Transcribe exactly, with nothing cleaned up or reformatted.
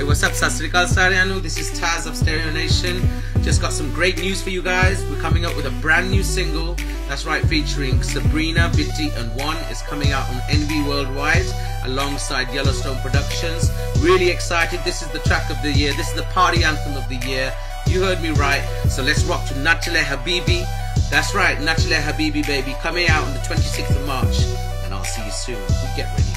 what's up, Sastrikal Sarianu? This is Taz of Stereo Nation. Just got some great news for you guys. We're coming up with a brand new single. That's right, featuring Sabrina, Vitti and One. Is coming out on N V Worldwide alongside YellowStone Productions. Really excited. This is the track of the year. This is the party anthem of the year. You heard me right. So let's rock to Nachale Habibi. That's right, Nachale Habibi, baby. Coming out on the twenty-sixth of March. And I'll see you soon. We get ready.